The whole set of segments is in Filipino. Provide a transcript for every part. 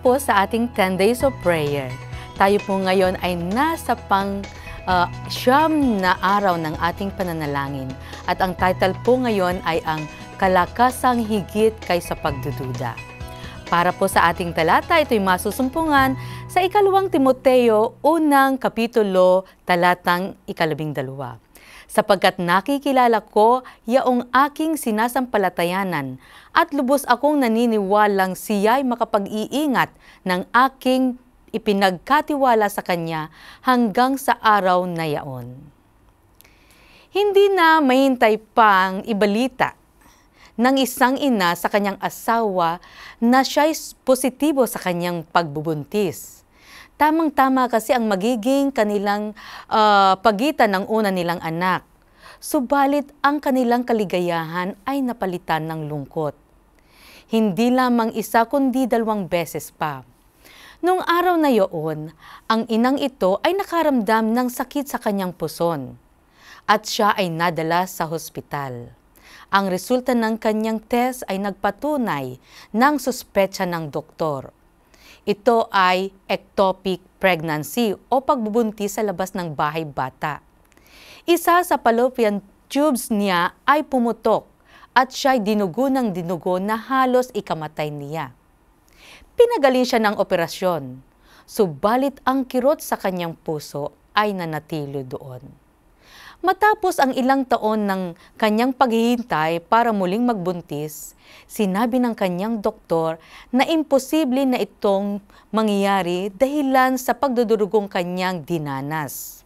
po sa ating 10 Days of Prayer. Tayo po ngayon ay nasa siyam na araw ng ating pananalangin. At ang title po ngayon ay ang Kalakasang Higit Kaysa Pagdududa. Para po sa ating talata, ito'y masusumpungan sa 2 Timoteo, unang kapitulo, talatang 12. Sapagkat nakikilala ko yaong aking sinasampalatayanan at lubos akong naniniwalang siya'y makapag-iingat ng aking ipinagkatiwala sa kanya hanggang sa araw na yaon. Hindi na mahintay pang ibalita ng isang ina sa kanyang asawa na siya'y positibo sa kanyang pagbubuntis. Tamang-tama kasi ang magiging kanilang pagitan ng una nilang anak. Subalit ang kanilang kaligayahan ay napalitan ng lungkot. Hindi lamang isa kundi 2 beses pa. Noong araw na iyon, ang inang ito ay nakaramdam ng sakit sa kanyang puson at siya ay nadala sa hospital. Ang resulta ng kanyang test ay nagpatunay ng suspetsa ng doktor. Ito ay ectopic pregnancy o pagbubuntis sa labas ng bahay bata. Isa sa fallopian tubes niya ay pumutok at siya'y dinugo ng dinugo na halos ikamatay niya. Pinagaling siya ng operasyon, subalit ang kirot sa kanyang puso ay nanatili doon. Matapos ang ilang taon ng kanyang paghihintay para muling magbuntis, sinabi ng kanyang doktor na imposible na itong mangyari dahilan sa pagdudurugong kanyang dinanas.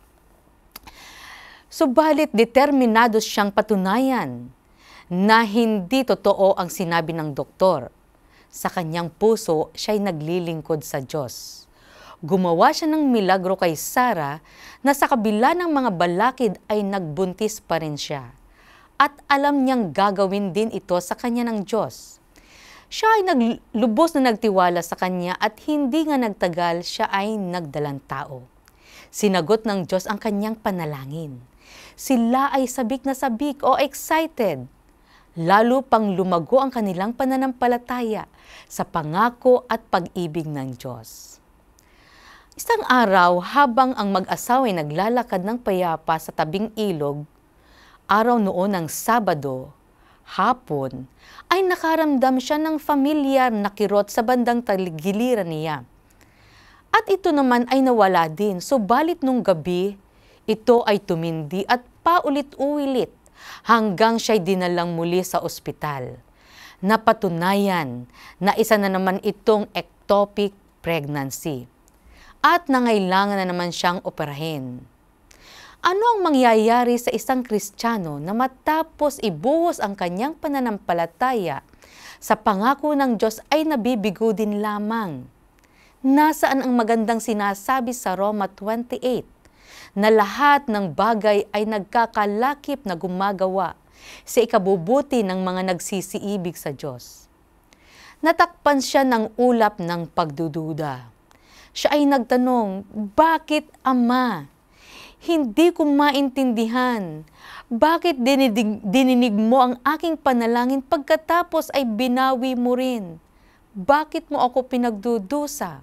Subalit determinado siyang patunayan na hindi totoo ang sinabi ng doktor. Sa kanyang puso, siya'y naglilingkod sa Diyos. Gumawa siya ng milagro kay Sarah na sa kabila ng mga balakid ay nagbuntis pa rin siya. At alam niyang gagawin din ito sa kanya ng Diyos. Siya ay lubos na nagtiwala sa kanya at hindi nga nagtagal siya ay nagdalang tao. Sinagot ng Diyos ang kanyang panalangin. Sila ay sabik na sabik o excited. Lalo pang lumago ang kanilang pananampalataya sa pangako at pag-ibig ng Diyos. Isang araw, habang ang mag-asawa ay naglalakad ng payapa sa tabing ilog, araw noon ng Sabado, hapon, ay nakaramdam siya ng familiar na kirot sa bandang tagiliran niya. At ito naman ay nawala din, subalit nung gabi, ito ay tumindi at paulit-ulit hanggang siya'y dinalang muli sa ospital. Napatunayan na isa na naman itong ectopic pregnancy. At nangailangan na naman siyang operahin. Ano ang mangyayari sa isang Kristiyano na matapos ibuhos ang kanyang pananampalataya sa pangako ng Diyos ay nabibigo din lamang? Nasaan ang magandang sinasabi sa Roma 28 na lahat ng bagay ay nagkakalakip na gumagawa sa ikabubuti ng mga nagsisiibig sa Diyos? Natakpan siya ng ulap ng pagdududa. Siya ay nagtanong, "Bakit, Ama? Hindi ko maintindihan. Bakit dininig mo ang aking panalangin pagkatapos ay binawi mo rin? Bakit mo ako pinagdudusa?"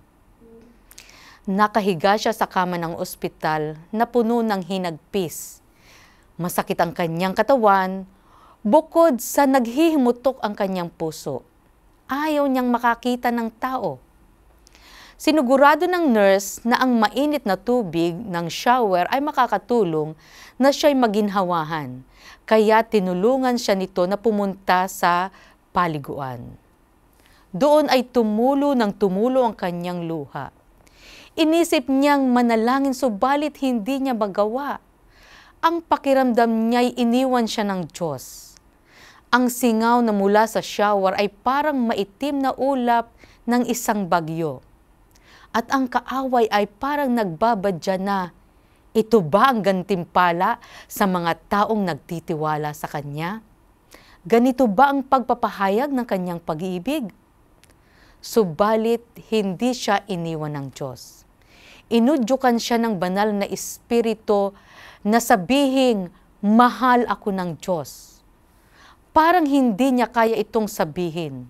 Nakahiga siya sa kama ng ospital na puno ng hinagpis. Masakit ang kanyang katawan, bukod sa naghihimutok ang kanyang puso. Ayaw niyang makakita ng tao. Sinigurado ng nurse na ang mainit na tubig ng shower ay makakatulong na siya'y maginhawahan. Kaya tinulungan siya nito na pumunta sa paliguan. Doon ay tumulo ang kanyang luha. Inisip niyang manalangin subalit hindi niya magawa. Ang pakiramdam niya'y iniwan siya ng Diyos. Ang singaw na mula sa shower ay parang maitim na ulap ng isang bagyo. At ang kaaway ay parang nagbabadya na, ito ba ang gantimpala sa mga taong nagtitiwala sa Kanya? Ganito ba ang pagpapahayag ng Kanyang pag-ibig? Subalit, hindi siya iniwan ng Diyos. Inudyukan siya ng banal na espiritu na sabihing, "Mahal ako ng Diyos." Parang hindi niya kaya itong sabihin.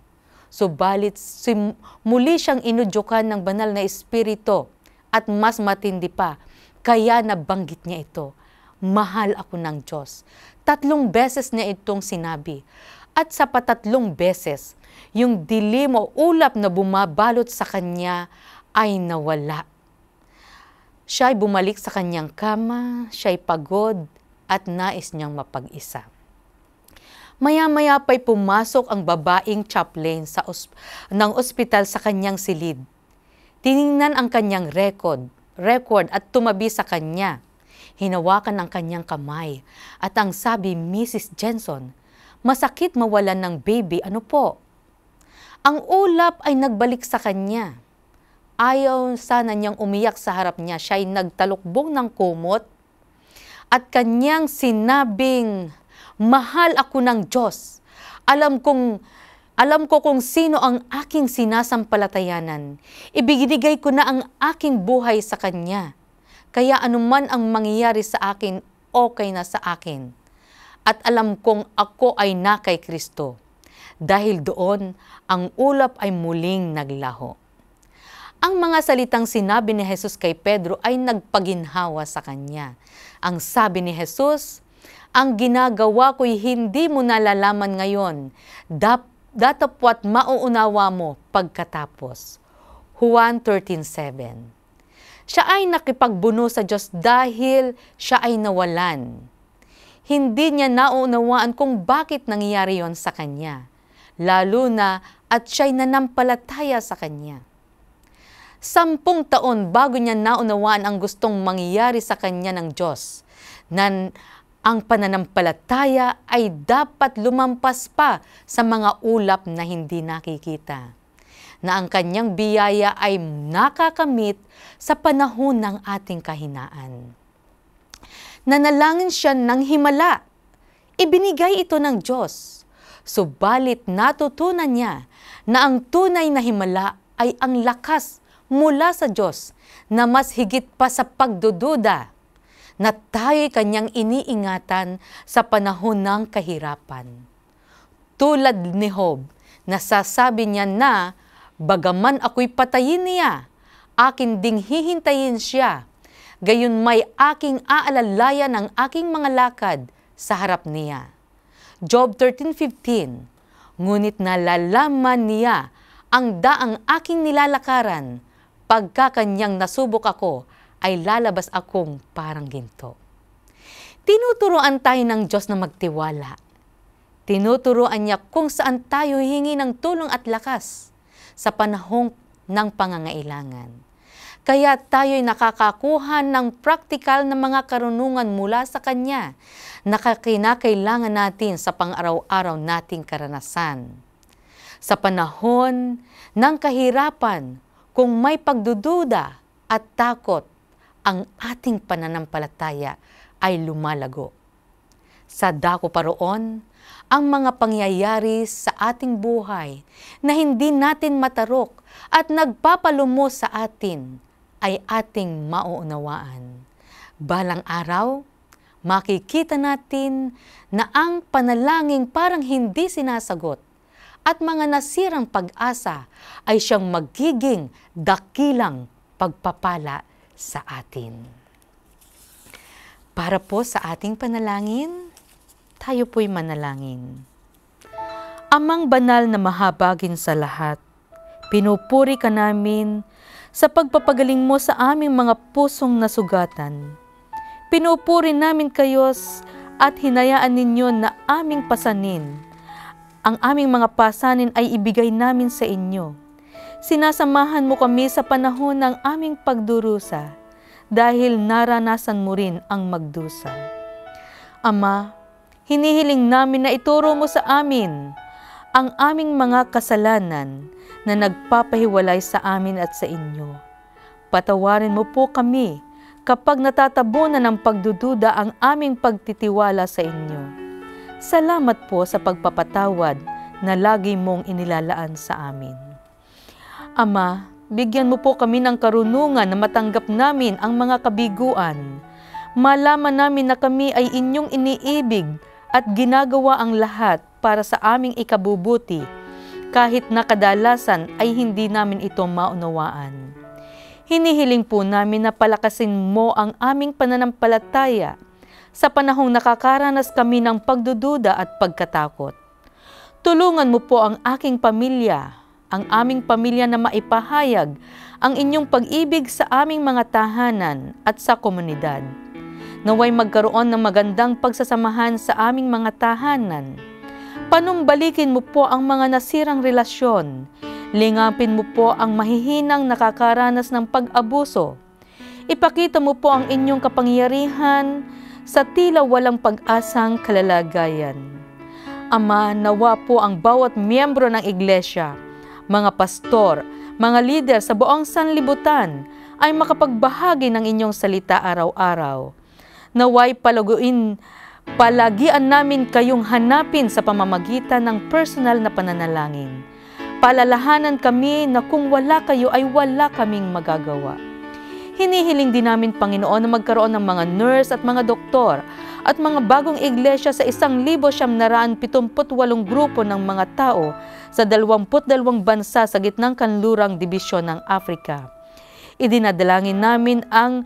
Subalit muli siyang inudyukan ng banal na espiritu at mas matindi pa, kaya nabanggit niya ito, mahal ako ng Diyos. 3 beses niya itong sinabi. At sa patatlong beses, yung dilim o ulap na bumabalot sa kanya ay nawala. Siya'y bumalik sa kanyang kama, siya'y pagod at nais niyang mapag-isa. Maya-maya pa'y pumasok ang babaeng chaplain ng ospital sa kanyang silid. Tiningnan ang kanyang record at tumabi sa kanya. Hinawakan ang kanyang kamay at ang sabi, Mrs. Jensen, masakit mawalan ng baby, ano po? Ang ulap ay nagbalik sa kanya. Ayaw sana niyang umiyak sa harap niya, siya'y nagtalukbong ng kumot at kanyang sinabing, mahal ako ng Diyos. Alam ko kung sino ang aking sinasampalatayanan. Ibinigay ko na ang aking buhay sa Kanya. Kaya anuman ang mangyayari sa akin, okay na sa akin. At alam kong ako ay na kay Kristo. Dahil doon, ang ulap ay muling naglaho. Ang mga salitang sinabi ni Jesus kay Pedro ay nagpaginhawa sa kanya. Ang sabi ni Jesus, ang ginagawa ko'y hindi mo nalalaman ngayon, datapwat mauunawa mo pagkatapos. Juan 13:7. Siya ay nakipagbuno sa Diyos dahil siya ay nawalan. Hindi niya naunawaan kung bakit nangyayari yon sa kanya, lalo na at siya'y nanampalataya sa kanya. 10 taon bago niya naunawaan ang gustong mangyayari sa kanya ng Diyos, ang pananampalataya ay dapat lumampas pa sa mga ulap na hindi nakikita, na ang kanyang biyaya ay nakakamit sa panahon ng ating kahinaan. Nanalangin siya ng himala. Ibinigay ito ng Diyos. Subalit natutunan niya na ang tunay na himala ay ang lakas mula sa Diyos na mas higit pa sa pagdududa, na tayo'y kanyang iniingatan sa panahon ng kahirapan. Tulad ni Job, nasasabi niya na, bagaman ako'y patayin niya, akin ding hihintayin siya, gayon may aking aalalayan ang aking mga lakad sa harap niya. Job 13:15. Ngunit nalalaman niya ang daang aking nilalakaran, pagka kanyang nasubok ako, ay lalabas akong parang ginto. Tinuturuan tayo ng Diyos na magtiwala. Tinuturuan niya kung saan tayo hihingi ng tulong at lakas sa panahon ng pangangailangan. Kaya tayo'y nakakakuha ng praktikal na mga karunungan mula sa Kanya na kinakailangan natin sa pang-araw-araw nating karanasan. Sa panahon ng kahirapan, kung may pagdududa at takot, ang ating pananampalataya ay lumalago. Sa dako pa roon, ang mga pangyayari sa ating buhay na hindi natin matarok at nagpapalumos sa atin ay ating mauunawaan. Balang araw, makikita natin na ang panalangin parang hindi sinasagot at mga nasirang pag-asa ay siyang magiging dakilang pagpapala sa atin. Para po sa ating panalangin, tayo po'y manalangin. Amang banal na mahabagin sa lahat, pinupuri ka namin sa pagpapagaling mo sa aming mga pusong nasugatan. Pinupuri namin kayo at hinayaan ninyo na aming pasanin. Ang aming mga pasanin ay ibigay namin sa inyo. Sinasamahan mo kami sa panahon ng aming pagdurusa dahil naranasan mo rin ang magdusa. Ama, hinihiling namin na ituro mo sa amin ang aming mga kasalanan na nagpapahiwalay sa amin at sa inyo. Patawarin mo po kami kapag natatabunan ng pagdududa ang aming pagtitiwala sa inyo. Salamat po sa pagpapatawad na lagi mong inilalaan sa amin. Ama, bigyan mo po kami ng karunungan na matanggap namin ang mga kabiguan. Malaman namin na kami ay inyong iniibig at ginagawa ang lahat para sa aming ikabubuti. kahit na kadalasan ay hindi namin ito maunawaan. Hinihiling po namin na palakasin mo ang aming pananampalataya sa panahong nakakaranas kami ng pagdududa at pagkatakot. Tulungan mo po ang aking pamilya, ang aming pamilya na maipahayag ang inyong pag-ibig sa aming mga tahanan at sa komunidad. Naway magkaroon ng magandang pagsasamahan sa aming mga tahanan. Panumbalikin mo po ang mga nasirang relasyon. Lingapin mo po ang mahihinang nakakaranas ng pag-abuso. Ipakita mo po ang inyong kapangyarihan sa tila walang pag-asang kalalagayan. Ama, nawa po ang bawat miyembro ng iglesia, mga pastor, mga lider sa buong sanlibutan ay makapagbahagi ng inyong salita araw-araw. Naway palagian namin kayong hanapin sa pamamagitan ng personal na pananalangin. Palalahanan kami na kung wala kayo ay wala kaming magagawa. Hinihiling din namin, Panginoon, na magkaroon ng mga nurse at mga doktor at mga bagong iglesia sa 1,978 grupo ng mga tao sa 22 bansa sa gitnang kanlurang dibisyon ng Africa. Idinadalangin namin ang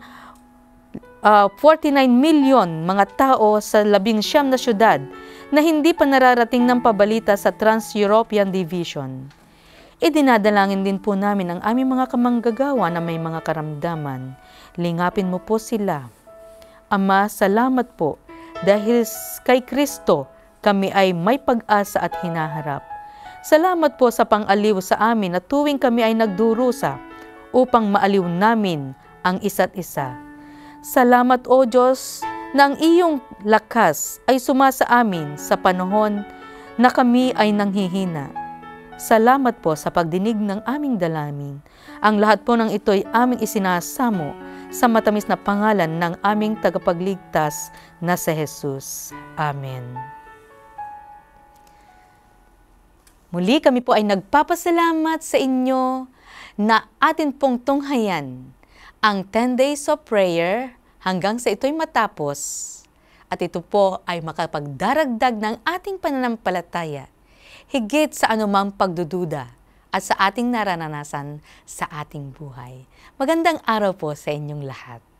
49 milyon mga tao sa 19 na syudad na hindi pa nararating ng pabalita sa Trans-European Division. Idinadalangin din po namin ang aming mga kamanggagawa na may mga karamdaman. Lingapin mo po sila. Ama, salamat po dahil kay Kristo kami ay may pag-asa at hinaharap. Salamat po sa pang-aliw sa amin na tuwing kami ay nagdurusa upang maaliw namin ang isa't isa. Salamat, O Diyos, na ang iyong lakas ay sumasa amin sa panahon na kami ay nanghihina. Salamat po sa pagdinig ng aming dalangin. Ang lahat po ng ito ay aming isinasamo sa matamis na pangalan ng aming tagapagligtas na si Jesus. Amen. Muli kami po ay nagpapasalamat sa inyo na atin pong tunghayan ang 10 days of prayer hanggang sa ito'y matapos. At ito po ay makapagdaragdag ng ating pananampalataya higit sa anumang pagdududa at sa ating naranasan sa ating buhay. Magandang araw po sa inyong lahat.